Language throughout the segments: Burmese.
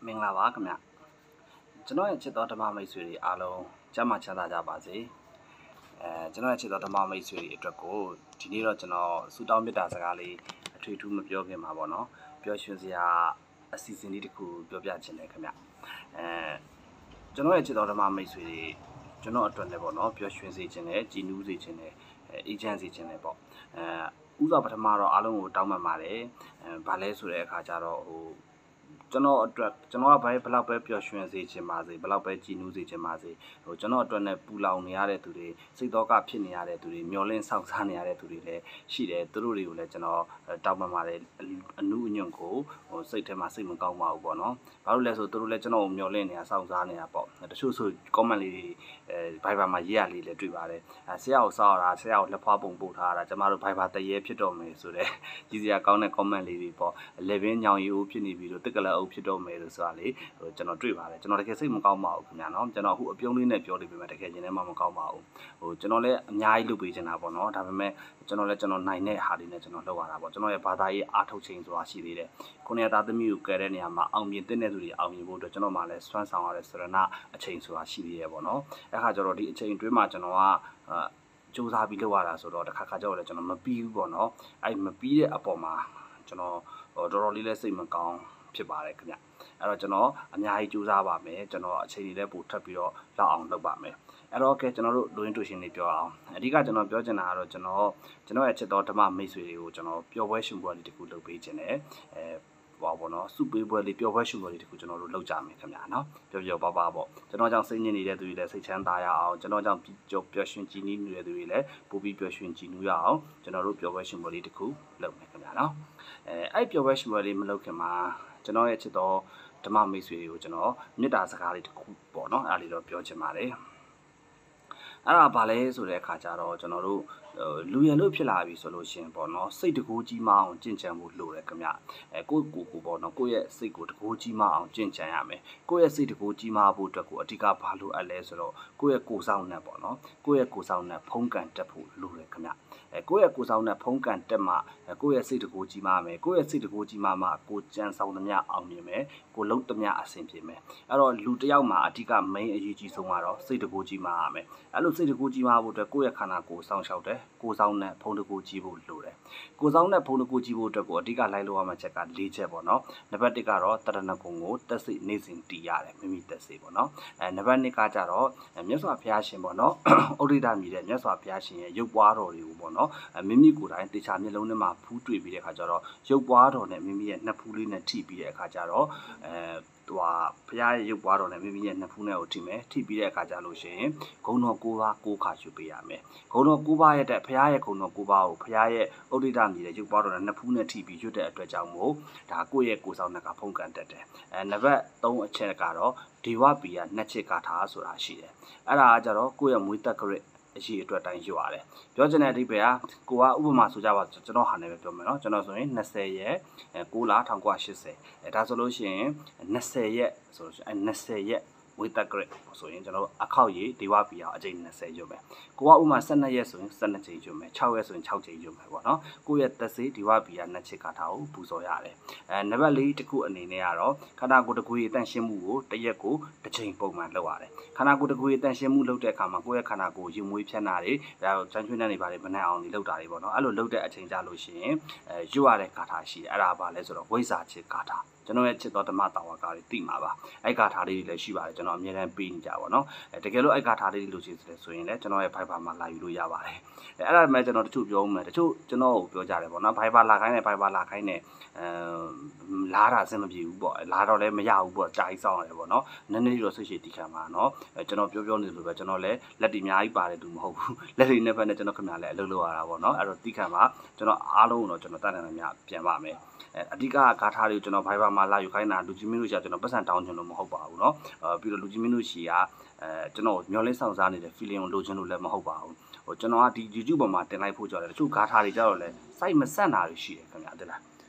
မင်္ဂလာပါခင်ဗျကျွန်တော်ရဲ့ချစ်တော်ဓမ္မမိတ်ဆွေတွေအားလုံးကျမ်းမာချမ်းသာကြပါစေကျွန်တော်ရဲ့ချစ်တော်ဓမ္မမိတ်ဆွေတွေအတွက်ကိုဒီနေ့တော့ကျွန်တော်ဆုတောင်းမေတ္တာစကားလေးအထွေထူးမပြောခင်ပါပေါ့နော်ပျော်ရွှင်စရာအစီအစဉ်လေးတစ်ခုပြောပြချင်တယ်ခင်ဗျကျွန်တော်ရဲ့ချစ်တော်ဓမ္မမိတ်ဆွေတွေကျွန်တော်အတွက်လည်းပေါ့နော်ပျော်ရွှင်စေခြင်းနဲ့ကြည်နူးစေခြင်းနဲ့အေးချမ်းစေခြင်းနဲ့ပေါ့ဥစွာပထမတော့အားလုံးကိုတောင်းပန်ပါတယ်ဘာလဲဆိုတဲ့အခါကျတော့ကျွန်တော်အတွက်ကျွန်တော်ကဘယ်လောက်ပဲပျော်ရွှင်စေချင်ပါစေဘယ်လောက်ပဲကြည်နူးစေချင်ပါစေကျွန်တော်အတွက်နဲ့ပူလောင်နေရတဲ့သူတွေစိတ်တော့ကဖြစ်နေရတဲ့သူတွေမျောလင်းဆောင်စားနေရတဲ့သူတွေလည်းရှိတယ်သူတို့တွေကိုလည်းကျွန်တော်တောင်းပန်ပါတယ်အနုအညွန့်ကိုစိတ်ထဲမှာစိတ်မကောင်းပါဘူးပေါ့နော်ဘာလို့လဲဆိုသူတို့လည်းကျွန်တော်ကိုမျောလင်းနေတာဆောင်စားနေတာပေါ့တချို့ဆို comment လေးတွေ Viber မှာရေးရလေးလည်းတွေ့ပါတယ်ဆရာကိုစောက်ရတာဆရာကိုလက်ဖွားပုံပို့ထားတာကျမတို့ Viber တရေဖြစ်တော့မယ်ဆိုတဲ့ကြီးစရာကောင်းတဲ့ comment လေးတွေပေါ့11ညောင်ရီဦးဖြစ်နေပြီလို့တက်ကလက်အုပ်ဖြစ်တော့မယ်လို့ဆိုတာလေကျွန်တော်တွေ့ပါတယ်ကျွန်တော်တကယ်စိတ်မကောင်းပါဘူးခင်ဗျာနော်ကျွန်တော်အခုအပြုံးလေးနဲ့ပြောနေပေမဲ့တကယ်ချင်းလည်းမကောင်းပါဘူးကျွန်တော်လည်းအများကြီးလုပ်ပေးချင်တာပေါ့နော်ဒါပေမဲ့ကျွန်တော်နိုင်တဲ့ဟာတွေနဲ့ကျွန်တော်လုပ်ရတာပေါ့ကျွန်တော်ရဲ့ဘာသာရေးအားထုတ်ခြင်းဆိုတာရှိသေးတယ်ခုနှစ်သားသမီးကိုကယ်တဲ့နေရာမှာအောင်မြင်တဲ့သူတွေအောင်မြင်ဖို့အတွက်ကျွန်တော်မှလည်းစွမ်းဆောင်ရတဲ့စရဏအချိန်ဆိုတာရှိသေးရဲ့ပေါ့နော်အဲ့ခါကျတော့ဒီအချိန်အတွင်းမှာကျွန်တော်ကစူးစမ်းပြီးလုပ်ရတာဆိုတော့တစ်ခါကျတော့လည်းကျွန်တော်မပြီးဘူးပေါ့နော်အဲ့မပြီးတဲ့အပေါ်မှာကျွန်တော်တော်တော်လေးလည်းစိတ်မကောင်းဖြစ်ပါတယ်ခင်ဗျအဲ့တော့ကျွန်တော်အများကြီးစူးစမ်းပါမယ်ကျွန်တော်အချိန်လေးလည်းပို့ထပ်ပြီးတော့လောက်အောင်လုပ်ပါမယ်အဲ့တော့ကဲကျွန်တော်တို့လူရင်းတူရှင်တွေပြောအောင်အဓိကကျွန်တော်ပြောချင်တာကတော့ကျွန်တော်ရဲ့ချစ်တော်ဓမ္မမိတ်ဆွေတွေကိုကျွန်တော်ပျော်ပွဲရှင်ပွဲလေးတစ်ခုလုပ်ပေးခြင်းနဲ့ပေါ့နော်စုပေးပွဲလေးပျော်ပွဲရှင်ပွဲလေးတစ်ခုကျွန်တော်တို့လုပ်ကြမယ်ခင်ဗျာနော်ပျော်ပျော်ပါပါပေါ့ကျွန်တော်ကြောင့်စိတ်ညစ်နေတဲ့သူတွေလည်းစိတ်ချမ်းသာရအောင်ကျွန်တော်ကြောင့်ပျော်ရွှင်ကြည်နူးနေတဲ့သူတွေလည်းပိုပြီးပျော်ရွှင်ကြည်နူးရအောင်ကျွန်တော်တို့ပျော်ပွဲရှင်ပွဲလေးတစ်ခုလုပ်မယ်ခင်ဗျာနော်အဲ့ပျော်ပွဲရှင်ပွဲလေးမလုပ်ခင်မှာကျွန်တော်ရဲ့ချစ်တော်ဓမ္မမိတ်ဆွေတွေကိုကျွန်တော်မေတ္တာစကားလေးတစ်ခုပေါ့နော်အဲ့ဒါလေးတော့ပြောချင်ပါတယ်အဲ့ဒါဘာလဲဆိုတဲ့အခါကျတော့ကျွန်တော်တို့လူရန်လို့ဖြစ်လာပြီဆိုလို့ရှင်ပေါ့နော်စိတ်တကူကြီးမအောင်ကြင်ကြံမှုလိုတယ်ခင်ဗျကိုပေါ့နော်ကိုယ့်ရဲ့စိတ်ကိုတကူကြီးမအောင်ကြင်ကြံရမယ်ကိုယ့်ရဲ့စိတ်တကူကြီးမဖို့အတွက်ကိုအဓိကဘာလို့အပ်လဲဆိုတော့ကိုယ့်ရဲ့ကိုယ်ဆောင်နဲ့ပေါ့နော်ကိုယ့်ရဲ့ကိုယ်ဆောင်နဲ့ဖုံးကန်တက်ဖို့လိုတယ်ခင်ဗျကိုယ့်ရဲ့ကိုယ်ဆောင်နဲ့ဖုံးကန်တက်မှကိုယ့်ရဲ့စိတ်တကူကြီးမမယ်ကိုယ့်ရဲ့စိတ်တကူကြီးမမှကိုကြံဆောင်သမျှအောင်မြင်မယ်ကိုလုံးသမျှအဆင်ပြေမယ်အဲ့တော့လူတစ်ယောက်မှာအဓိက main အရေးကြီးဆုံးကတော့စိတ်တကူကြီးမရမယ်အဲ့လိုစိတ်တကူကြီးမဖို့အတွက်ကိုယ့်ရဲ့ခန္ဓာကိုယ်စောင့်ရှောက်တယ်ကိုယ်ဆောင်နဲ့ဖုံးတကူကြီးဖို့လိုတယ်ကိုယ်ဆောင်နဲ့ဖုံးတကူကြီးဖို့အတွက်ကိုအဓိကလိုက်လို့ရမယ့်ချက်က၄ချက်ပေါ့နော်နံပါတ်1ကတော့တရဏဂုံကိုတက်စိတ်နေစဉ်တည်ရတယ်မိမိတက်စိတ်ပေါ့နော်နံပါတ်2ကကြတော့မြတ်စွာဘုရားရှင်ပေါ့နော်ဩရိဒမြည်တဲ့မြတ်စွာဘုရားရှင်ရဲ့ရုပ်ပွားတော်တွေကိုပေါ့နော်မိမိကိုယ်တိုင်တေချာမျက်လုံးထဲမှာဖူးတွေ့ပြီးတဲ့အခါကျတော့ရုပ်ပွားတော်နဲ့မိမိရဲ့နှစ်ဖူးလေးနဲ့ထိပြီးတဲ့အခါကျတော့သူကဘုရားရဲ့ရုပ်ပွားတော်နဲ့မိမိရဲ့နှစ်ဖူးနဲ့ကိုထိမယ်ထိပြီးတဲ့အခါကျလို့ရှိရင်ဂုဏ်တော်9ပါး9ခါယူပေးရမယ်ဂုဏ်တော်9ပါးရဲ့တဲ့ဘုရားရဲ့ဂုဏ်တော်9ပါးကိုဘုရားရဲ့ဩဒိတမြည်တဲ့ရုပ်ပွားတော်နဲ့နှစ်ဖူးနဲ့ထိပြီးရွတ်တဲ့အတွက်ကြောင့်မို့ဒါကိုယ့်ရဲ့ကိုယ်ဆောင်နဲ့ကဖုံးကန်တတ်တယ်နံပါတ်3အချက်ကတော့ဒေဝပီယနှစ်ချက်ကာထာဆိုတာရှိတယ်အဲ့ဒါကကြတော့ကိုယ့်ရဲ့မွေးသက်ကြရအရှိအတွက်တိုင်းရွရတယ်ပြောချင်တဲ့အဓိပ္ပာယ်ကကိုကဥပမာဆိုကြပါကျွန်တော်ဟာနဲ့ပဲပြောမယ်နော်ကျွန်တော်ဆိုရင်20ရက်6လ1980ဒါဆိုလို့ရှိရင်20ရက်ဆိုလို့ရှိရင်20ရက်ဝေတက်ဂရစ်ဆိုရင်ကျွန်တော်အခောက်ရည်ဒေဝပီအောင်အကျိန်20ရွတ်မယ်ကိုကဥမာ12ရက်ဆိုရင်12ချိန်ရွတ်မယ်6ရက်ဆိုရင်6ချိန်ရွတ်မယ်ပေါ့နော်ကိုရဲ့သက်စေဒေဝပီအောင်နှစ်ချက်ကာထာကိုပူဇော်ရတယ်နံပါတ်4တစ်ခုအနေနဲ့ကတော့ခန္ဓာကိုယ်တစ်ခုရဲ့တန့်ရှင်းမှုကိုတစ်ရက်ကိုတစ်ချိန်ပုံမှန်လုပ်ရတယ်ခန္ဓာကိုယ်တစ်ခုရဲ့တန့်ရှင်းမှုလုပ်တဲ့အခါမှာကိုရဲ့ခန္ဓာကိုယ်ရင်မွေးဖြတ်နာတွေဒါချမ်းချွေးနှံ့တွေပါတယ်မနှံ့အောင်တွေလုပ်တာတွေပေါ့နော်အဲ့လိုလုပ်တဲ့အချိန်ကြလို့ရှိရင်ရွတ်ရတဲ့ကာထာရှိတယ်အဲ့ဒါပါလဲဆိုတော့ဝိဇ္ဇာချစ်ကာထာကျွန်တော်ရဲ့ချစ်တော်ဓမ္မတာဝကတွေသိမှာပါအဲ့ကာထာလေးတွေလည်းရှိပါတယ်ကျွန်တော်အမြဲတမ်းပေးနေကြပါတော့တကယ်လို့အဲ့ကာထာလေးတွေလို့ရှိတယ်ဆိုရင်လည်းကျွန်တော်ရဲ့ Viber မှာလာယူလို့ရပါတယ်အဲ့ဒါမှကျွန်တော်တချို့ပြောမယ်တချို့ကျွန်တော်ကိုပြောကြတယ်ပေါ့နော် Viber လာခိုင်းတယ် Viber လာခိုင်းတယ်လာတာအဆင်မပြေဘူးပေါ့လာတော့လည်းမရဘူးပေါ့ကြာကြီးစောင်းရတယ်ပေါ့နော်နည်းနည်းတော့ဆိတ်ရှိတီခံပါနော်ကျွန်တော်ပြောနေလို့ပဲကျွန်တော်လည်းလက်တီအများကြီးပါတယ်သူမဟုတ်ဘူးလက်တွေနဲ့ဘက်နဲ့ကျွန်တော်ခင်ဗျားလည်းအလုပ်လုပ်ရတာပေါ့နော်အဲ့တော့တီခံပါကျွန်တော်အားလုံးတော့ကျွန်တော်တတ်နိုင်တယ်များပြန်ပါမယ်အဓိကဂါထာတွေကိုကျွန်တော် Viber မှာလာယူခိုင်းတာလူကြီးမင်းတို့ရှာကျွန်တော်ပတ်စံတောင်းချင်လို့မဟုတ်ပါဘူးเนาะပြီးတော့လူကြီးမင်းတို့ရှီကကျွန်တော်မျောလင်းဆောင်စားနေတဲ့ feeling ကိုလိုချင်လို့လည်းမဟုတ်ပါဘူးကျွန်တော်ကဒီ YouTube ပေါ်မှာတင်လိုက်ဖို့ကြော်တယ်တချို့ဂါထာတွေကြတော့လဲ site မဆက်တာတွေရှိတယ်ခင်ဗျာသိလား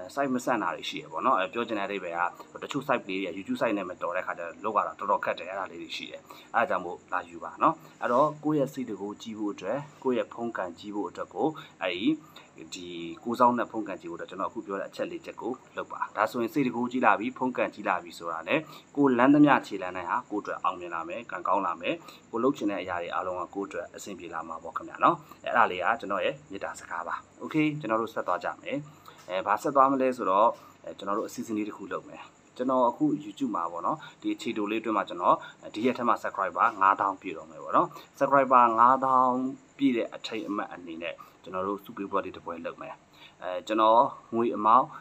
site မဆန့်တာတွေရှိရပေါ့နော်ပြောချင်တဲ့အဓိပ္ပာယ်ကတချို့ site လေးတွေ YouTube site နဲ့မတော်တဲ့ခါကျတော့လောက်ကတော့တော်တော်ခက်တယ်အဲ့ဒါလေးတွေရှိတယ်အဲ့ဒါကြောင့်မို့လာယူပါနော်အဲ့တော့ကိုယ့်ရဲ့စိတ်တကူကြီးဖို့အတွက်ကိုယ့်ရဲ့ဖုန်းကန်ကြီးဖို့အတွက်ကိုအဲ့ဒီကိုစောင်းနဲ့ဖုန်းကန်ကြီးဖို့အတွက်ကျွန်တော်အခုပြောတဲ့အချက်လေးချက်ကိုလုပ်ပါဒါဆိုရင်စိတ်တကူကြီးလာပြီဖုန်းကန်ကြီးလာပြီဆိုတာနဲ့ကိုလမ်းသမျှခြေလမ်းတိုင်းဟာကိုအတွက်အောင်မြင်လာမယ်ကံကောင်းလာမယ်ကိုလုပ်ချင်တဲ့အရာတွေအားလုံးကကိုအတွက်အဆင်ပြေလာမှာပေါ့ခင်ဗျာနော်အဲ့ဒါလေးကကျွန်တော်ရဲ့မေတ္တာစကားပါโอเคကျွန်တော်တို့ဆက်သွားကြမယ်ဘာဆက်သွားမလဲဆိုတော့ကျွန်တော်တို့အစီအစဉ်လေးတစ်ခုလုပ်မယ်ကျွန်တော်အခု YouTube မှာပေါ့နော်ဒီအခြေတိုလေးအတွင်းမှာကျွန်တော်ဒီရက်ထက်မှာ subscriber 9000ပြည့်တော့မယ်ပေါ့နော် subscriber 9000ပြည့်တဲ့အထိတ်အမှတ်အနေနဲ့ကျွန်တော်တို့ super body တစ်ပွဲလုပ်မယ်ကျွန်တော်ငွေအမောက်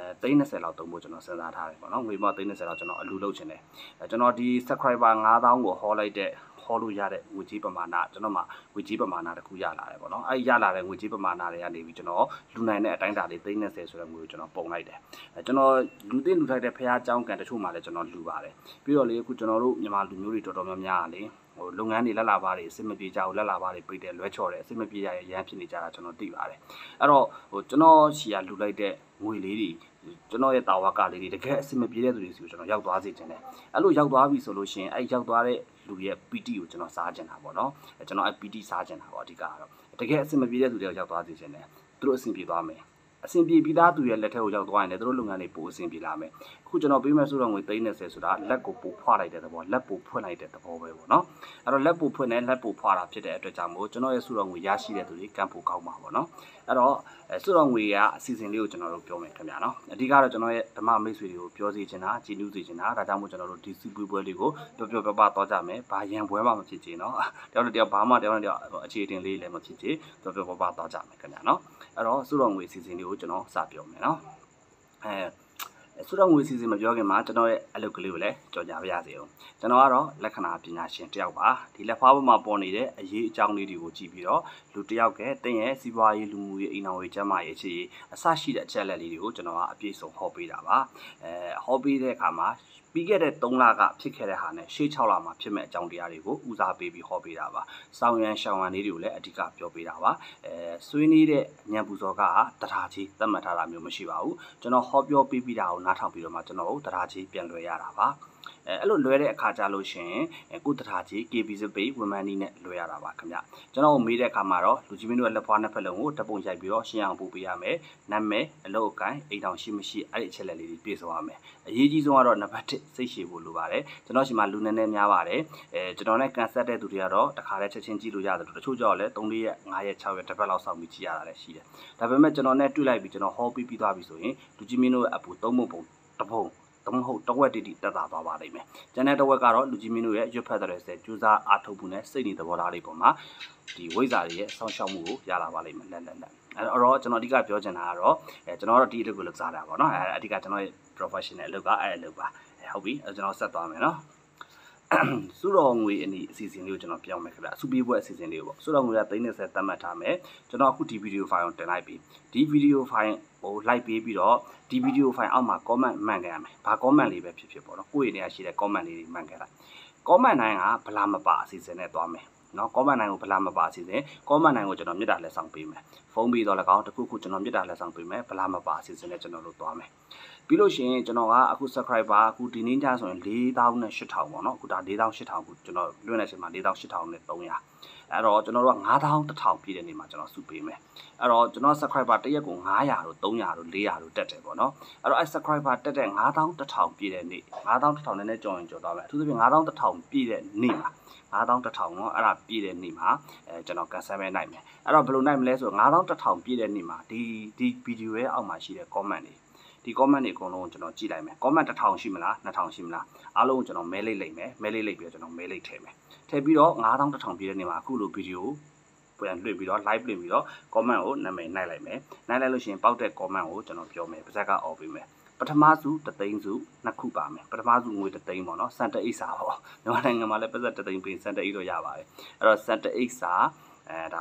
30လောက်တုံးဖို့ကျွန်တော်စဉ်းစားထားတယ်ပေါ့နော်ငွေအမောက်30လောက်ကျွန်တော်အလူလုပ်ချင်တယ်ကျွန်တော်ဒီ subscriber 9000ကိုဟောလိုက်တဲ့ဟောလို့ရတဲ့ငွေကြေးပမာဏကျွန်တော်မှငွေကြေးပမာဏတစ်ခုရလာတယ်ပေါ့နော်အဲ့ရလာတဲ့ငွေကြေးပမာဏတွေကနေပြီးကျွန်တော်လူနိုင်တဲ့အတိုင်းအတာလေး30ဆိုတဲ့ငွေကိုကျွန်တော်ပုံလိုက်တယ်ကျွန်တော်လူသိလူထိုက်တဲ့ဖះเจ้าကန်တချို့မှလည်းကျွန်တော်လူပါတယ်ပြီးတော့လေအခုကျွန်တော်တို့မြန်မာလူမျိုးတွေတော်တော်များများလေလုပ်ငန်းတွေလက်လာပါတွေအစစ်မပြေကြဘူးလက်လာပါတွေပိတ်တယ်လွဲချော်တယ်အစစ်မပြေရရမ်းဖြစ်နေကြတာကျွန်တော်သိပါတယ်အဲ့တော့ကျွန်တော်ရှီကလူလိုက်တဲ့ငွေလေးတွေကျွန်တော်ရဲ့တာဝကလေးတွေတကယ်အစစ်မပြေတဲ့သူတွေစီကိုကျွန်တော်ရောက်သွားစေချင်တယ်အဲ့လိုရောက်သွားပြီဆိုလို့ရှိရင်အဲ့ရောက်သွားတဲ့လူရဲ့ PT ကိုကျွန်တော်စားချင်တာပေါ့နော်ကျွန်တော်အဲ့ PT စားချင်တာပေါ့အဓိကတော့တကယ်အစစ်မပြေတဲ့သူတွေရောက်သွားစေချင်တယ်သူတို့အဆင်ပြေသွားမယ်အဆင်ပြေပြီးသားသူရဲ့လက်ထက်ကိုရောက်သွားရင်လည်းသူတို့လုပ်ငန်းတွေပိုအဆင်ပြေလာမယ်အခုကျွန်တော်ပေးမယ်ဆိုတော့ငွေ30ဆိုတာလက်ကိုပိုဖွာလိုက်တဲ့သဘောလက်ပိုဖွင့်လိုက်တဲ့သဘောပဲပေါ့နော်အဲ့တော့လက်ပိုဖွင့်နဲ့လက်ပိုဖွာတာဖြစ်တဲ့အတွက်ကြောင့်မို့ကျွန်တော်ရဲ့စုတော်ငွေရရှိတဲ့သူတွေကံပိုကောင်းပါပေါ့နော်အဲ့တော့စုတော်ငွေကအစီအစဉ်လေးကိုကျွန်တော်တို့ပြောမယ်ခင်ဗျာနော်အဓိကတော့ကျွန်တော်ရဲ့ဓမ္မမိတ်ဆွေတွေကိုပြောစီချင်တာကြည်နူးစီချင်တာဒါကြောင့်မို့ကျွန်တော်တို့ဒီစုပွဲလေးကိုပြောပသွားကြမယ်ဘာရန်ပွဲမှမဖြစ်ချင်နော်တယောက်တစ်ယောက်ဘာမှတယောက်တစ်ယောက်အခြေတင်လေးလည်းမဖြစ်ချင်ပြောပသွားကြမယ်ခင်ဗျာနော်အဲ့တော့စုတော်ငွေအစီအစဉ်လေးကိုကျွန်တော်စပြောမယ်နော်စုတော်ငွေအစီအစဉ်မပြောခင်မှာကျွန်တော်ရဲ့အလုပ်ကလေးကိုလည်းကြော်ညာပြရစီအောင်ကျွန်တော်ကတော့လက္ခဏာပညာရှင်တယောက်ပါဒီလက်ဖားပေါ်မှာပေါ်နေတဲ့အရေးအကြောင်းလေးတွေကိုကြည့်ပြီးတော့လူတယောက်ကတင်းရဲ့စီးပွားရေးလူမှုရေးအိမ်တော်ရေးကျန်းမာရေးအခြေအစရှိတဲ့အချက်လက်လေးတွေကိုကျွန်တော်ကအပြည့်စုံဟောပေးတာပါဟောပေးတဲ့အခါမှာပြီးခဲ့တဲ့3လကဖြစ်ခဲ့တဲ့ဟာနဲ့ရှေ့6လမှာဖြစ်မဲ့အကြောင်းတရားတွေကိုဦးစားပေးပြီးဟောပေးတာပါ။စောင်းရန်ရှောင်းရန်လေးတွေကိုလည်းအဓိကပြောပေးတာပါ။ဆွေးနွေးတဲ့ညံပူစောကတထာကြီးသတ်မှတ်ထားတာမျိုးမရှိပါဘူး။ကျွန်တော်ဟောပြောပေးပြီးတာကိုနားထောင်ပြီးတော့မှကျွန်တော်တို့တထာကြီးပြန်လွှဲရတာပါ။အဲ့လိုလွှဲတဲ့အခါကြလို့ရှင်ကိုတထာကြီး KB စပိတ်ဝန်မန်နီနဲ့လွှဲရတာပါခင်ဗျ။ကျွန်တော်မေးတဲ့အခါမှာတော့လူကြီးမင်းတို့ရဲ့လက်ဖွားနှစ်ဖက်လုံးကိုဓာတ်ပုံရိုက်ပြီးတော့ရှင်းအောင်ပို့ပေးရမယ်။နာမည်အလုပ်အကိုင်းအိမ်တောင်ရှိမရှိအဲ့ဒီအချက်လက်လေးတွေပြည့်စုံရမယ်။အရေးကြီးဆုံးကတော့နံပါတ်1စိတ်ရှည်ဖို့လိုပါတယ်ကျွန်တော်ရှိမှလူနည်းနည်းများပါတယ်ကျွန်တော်နဲ့ကန်ဆက်တဲ့သူတွေကတော့တခါတည်းချက်ချင်းကြည့်လို့ရတယ်တချို့ကြောက်လဲ3ရက်5ရက်6ရက်တစ်ပတ်လောက်စောင့်ပြီးကြည့်ရတာလည်းရှိတယ်ဒါပေမဲ့ကျွန်တော်နဲ့တွေ့လိုက်ပြီးကျွန်တော်ဟောပြီးသွားပြီဆိုရင်လူကြီးမင်းတို့ရဲ့အပူ3ပုံတပုံတမဟုတ်တဝက်တိတိတက်တာသွားပါလိမ့်မယ်ကျန်တဲ့တဝက်ကတော့လူကြီးမင်းတို့ရဲ့ရွတ်ဖက်တဲ့ကျူးစားအားထုတ်မှုနဲ့စိတ်နေသဘောထားလေးပေါ်မှာဒီဝိဇ္ဇာတွေရဲ့ဆောင်းရှောက်မှုကိုရလာပါလိမ့်မယ်လက်အဲ့တော့ကျွန်တော်အဓိကပြောချင်တာကတော့ကျွန်တော်တို့ဒီအလုပ်ကိုလုပ်စားတာပေါ့နော်အဓိကကျွန်တော်ရဲ့ professional အလုပ်ကအဲ့အလုပ်ပါဟုတ်ပြီကျွန်တော်ဆက်သွားမယ်နော်စုတော်ငွေအစီအစဉ်လေးကိုကျွန်တော်ပြောင်းမယ်ခင်ဗျာစုပေးပွဲအစီအစဉ်လေးကိုပေါ့စုတော်ငွေက30သတ်မှတ်ထားမယ်ကျွန်တော်အခုဒီဗီဒီယိုဖိုင်ကိုတင်လိုက်ပြီဒီဗီဒီယိုဖိုင်ဟို like ပေးပြီးတော့ဒီဗီဒီယိုဖိုင်အောက်မှာ comment မှန်ခဲ့ရမယ်ဘာ comment လေးပဲဖြစ်ပေါ့နော်ကိုယ့်ရဲ့နေရာရှိတဲ့ comment လေးတွေမှန်ခဲ့လိုက် comment နိုင်ကဗလာမပါအစီအစဉ်နဲ့သွားမယ်နော် comment နိုင်ကိုဗလာမပါအစီအစဉ် comment နိုင်ကိုကျွန်တော်မြစ်တာလက်ဆောင်ပေးမယ်ဖုန်းပြီးတော့လည်းကောင်းတခုခုကျွန်တော်မြစ်တာလက်ဆောင်ပေးမယ်ဗလာမပါအစီအစဉ်နဲ့ကျွန်တော်တို့သွားမယ်ပြီးလို့ရှိရင်ကျွန်တော်ကအခု subscriber အခုဒီနေ့ညဆိုရင်4000နဲ့8000ပေါ့နော်အခုဒါ4000ခုကျွန်တော်လွှင့်တဲ့အချိန်မှာ4300အဲ့တော့ကျွန်တော်တို့က9000 1000ပြည့်တဲ့နေ့မှာကျွန်တော်စုပေးမယ်အဲ့တော့ကျွန်တော် subscriber တစ်ရက်ကို900တို့300တို့400တို့တက်တယ်ပေါ့နော်အဲ့တော့အဲ့ subscriber တက်တဲ့9000 1000ပြည့်တဲ့နေ့9000 1000နည်းနည်းကြော်ရင်ကြော်သွားမယ်အထူးသဖြင့်9000 1000ပြည့်တဲ့နေ့မှာ9000 1000เนาะအဲ့ဒါပြည့်တဲ့နေ့မှာကျွန်တော်ကန်ဆယ်ပဲနိုင်မယ်အဲ့တော့ဘယ်လိုနိုင်မလဲဆိုတော့9000 1000ပြည့်တဲ့နေ့မှာဒီဗီဒီယိုရဲ့အောက်မှာရှိတဲ့ comment တွေဒီ comment တွေအကုန်လုံးကျွန်တော်ကြည့်လိုက်မယ် comment 1000ရှိမလား2000ရှိမလားအားလုံးကျွန်တော်မဲလိမ့်မယ်မဲလိမ့်ပြီးတော့ကျွန်တော်မဲလိမ့်ထည့်မယ်ထည့်ပြီးတော့9000 1000ပြည့်တဲ့နေ့မှာအခုလိုဗီဒီယိုပြန်လွှင့်ပြီးတော့ live လွှင့်ပြီးတော့ comment ကိုနာမည်နှိုက်လိုက်မယ်နှိုက်လိုက်လို့ရှိရင်ပေါက်တဲ့ comment ကိုကျွန်တော်ပြောမယ်ပါဇက်ကအော်ပေးမယ်ပထမစု3သိန်းစုနှစ်ခုပါမယ်ပထမစုငွေ3သိန်းပေါ့နော်စံတအိတ်စာပေါ့မြန်မာနိုင်ငံမှာလည်းပတ်သက်3သိန်းပေးစံတအိတ်တော့ရပါတယ်အဲ့တော့စံတအိတ်စာဒါ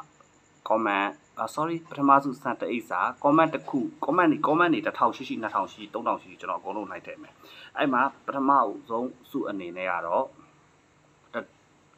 comment sorry ပထမစုစံတအိတ်စာ comment တစ်ခု comment တွေ1000ရှိ2000ရှိ3000ရှိကျွန်တော်အကုန်လုံးလိုက်ထည့်မယ်အဲ့မှာပထမဆုံးစုအနေနဲ့ကတော့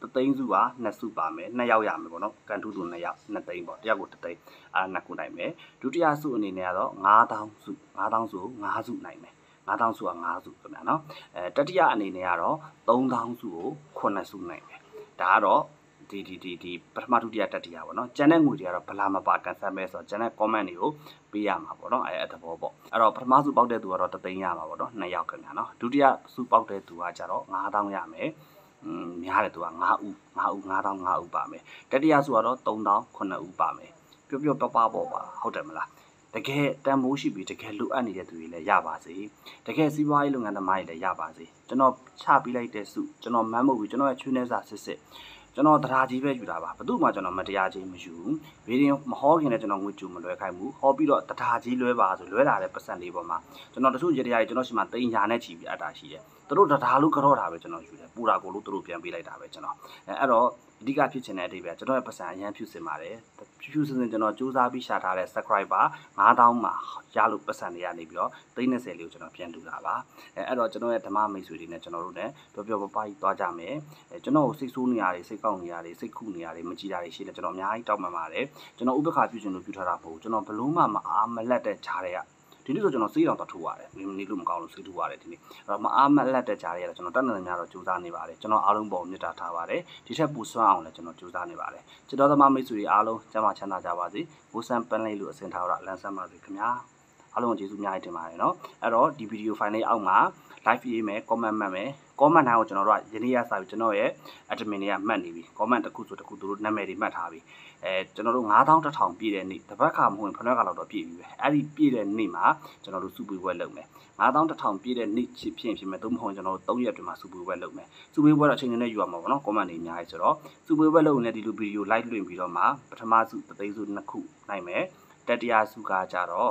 သိန်းစုက2စုပါမယ်2ယောက်ရမယ်ပေါ့နော်ကန်တူ2ယောက်2သိန်းပေါ့တယောက်ကို1သိန်း2ခုနိုင်မယ်ဒုတိယစုအနေနဲ့ကတော့9000စု9000စု5စုနိုင်မယ်9000စုက5စုခင်ဗျာနော်တတိယအနေနဲ့ကတော့3000စုကို9စုနိုင်မယ်ဒါကတော့ဒီပထမဒုတိယတတိယပေါ့နော်ကျန်တဲ့ငွေတွေကတော့ဘလာမပါကန်ဆယ်မဲဆိုတော့ကျန်တဲ့ comment တွေကိုပေးရမှာပေါ့နော်အဲ့သဘောပေါ့အဲ့တော့ပထမစုပေါက်တဲ့သူကတော့3သိန်းရမှာပေါ့နော်2ယောက်ခင်ဗျာနော်ဒုတိယစုပေါက်တဲ့သူကကျတော့9000ရမယ်များတယ်သူက9ဦး9000 5ဦးပါမယ်တတိယစုကတော့3000 9ဦးပါမယ်ပျော့ပပေါ့ပါဟုတ်တယ်မလားတကယ်တန်မိုးရှိပြီးတကယ်လိုအပ်နေတဲ့သူတွေလည်းရပါစေတကယ်စီးပွားရေးလုပ်ငန်းသမားတွေလည်းရပါစေကျွန်တော်ချပေးလိုက်တဲ့စုကျွန်တော်မမ်းမဟုတ်ဘူးကျွန်တော်ရဲ့ချွေးနှဲစာစစ်ကျွန်တော်တရားကြီးပဲယူတာပါဘယ်သူမှကျွန်တော်မတရားကြီးမယူဘူးဗီဒီယိုမဟောခင်လည်းကျွန်တော်ငွေကြူမလွဲခိုင်းဘူးဟောပြီးတော့တရားကြီးလွဲပါဆိုလွဲလာတဲ့ပတ်စံလေးပေါ်မှာကျွန်တော်တချို့ရတရားကြီးကျွန်တော်ရှိမှတိန်ညာနဲ့ချီပြီးအပ်တာရှိတယ်သူတို့တရားလို့ကြောတာပဲကျွန်တော်ယူတယ်ပူတာကိုလို့သူတို့ပြန်ပေးလိုက်တာပဲကျွန်တော်အဲ့တော့အဓိကဖြစ်ချင်တဲ့အဓိပ္ပာယ်ကျွန်တော်ရဲ့ပတ်စံအရန်ဖြူစင်ပါတယ်ဖြူစင်ကျွန်တော်စူးစမ်းပြီးရှာထားတဲ့ subscriber 9000မှာရလို့ပတ်စံတွေရနေပြီးတော့30လေးကိုကျွန်တော်ပြန်လူတာပါအဲ့တော့ကျွန်တော်ရဲ့ဓမ္မမိတ်ဆွေတွေနဲ့ကျွန်တော်တို့နဲ့ပျော်ပျော်ပပကြီးသွားကြမယ်ကျွန်တော်ကိုစိတ်ဆိုးနေရတယ်စိတ်ကောက်နေရတယ်စိတ်ခုနေရတယ်မကြည်တာတွေရှိတယ်ကျွန်တော်အများကြီးတောက်မှန်ပါတယ်ကျွန်တော်ဥပက္ခပြုခြင်းလို့ပြုထားတာမဟုတ်ဘူးကျွန်တော်ဘလို့မှမအားမလက်တဲ့ဂျားတွေကဒီနေ့ဆိုကျွန်တော်စေးတောင်တထိုးရတယ်နေလို့မကောင်းလို့စေးထိုးရတယ်ဒီနေ့အဲ့တော့မအားမလက်တဲ့ဂျားတွေကကျွန်တော်တတ်နိုင်များတော့ကြိုးစားနေပါတယ်ကျွန်တော်အားလုံးပေါ်မြတ်တာထားပါတယ်ဒီထက်ပိုဆွမ်းအောင်လည်းကျွန်တော်ကြိုးစားနေပါတယ်ချစ်တော်သမားမိတ်ဆွေတွေအားလုံးကျမ်းမာချမ်းသာကြပါစေဘိုးဆန်ပန်းလေးလို့အစဉ်ထားတော့လမ်းဆန်းပါစေခင်ဗျာအားလုံးကိုကျေးဇူးအများကြီးတင်ပါတယ်နော်အဲ့တော့ဒီဗီဒီယိုဖိုင်လေးအောက်မှာ live ရေးမယ် comment မှတ်မယ် comment တိုင်းကိုကျွန်တော်တို့ကယနေ့ရစပြီးကျွန်တော်ရဲ့ admin တွေကမှတ်နေပြီ comment တစ်ခုဆိုတစ်ခုသူတို့နာမည်တွေမှတ်ထားပြီကျွန်တော်တို့9000 ပြည့်တဲ့နေ့တစ်ပတ်ခါမဟုတ်ရင်ဖနက်ကလောက်တော့ပြည့်ပြီပဲအဲ့ဒီပြည့်တဲ့နေ့မှာကျွန်တော်တို့စုပွေးပွဲလုပ်မယ်9000ပြည့်တဲ့နေ့ဖြစ်မယ်သို့မဟုတ်ကျွန်တော်တို့3ရက်တွင်မှာစုပွေးပွဲလုပ်မယ်စုပွေးပွဲတော့အချိန်နဲ့ယူရမှာပေါ့နော် comment တွေအများကြီးဆိုတော့စုပွေးပွဲလုပ်ရင်လည်းဒီလို video live လွှင့်ပြီးတော့မှပထမစုတသိန်းစု2ခုနိုင်မယ်တတိယစုကကြတော့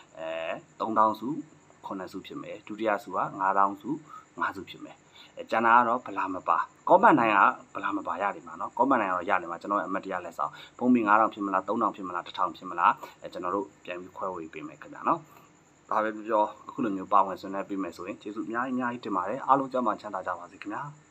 3000စု9စုဖြစ်မယ်ဒုတိယစုက9000စု5စုဖြစ်မယ်ကျန်တာကတော့ဗလာမပါ comment တိုင်းကဗလာမပါရတယ်မှာနော် comment တိုင်းကတော့ရတယ်မှာကျွန်တော်အမတ်တရားလက်ဆောင်ဖုန်းမီ9000ဖြစ်မလား3000ဖြစ်မလား1000ဖြစ်မလားကျွန်တော်တို့ပြန်ပြီးခွဲဝေပေးမယ်ခင်ဗျာနော်ဒါပဲပြောအခုလိုမျိုးပါဝင်ဆွေးနွေးပေးမယ်ဆိုရင်ကျေးဇူးအများကြီးတင်ပါတယ်အားလုံးကျမ်းမာချမ်းသာကြပါစေခင်ဗျာ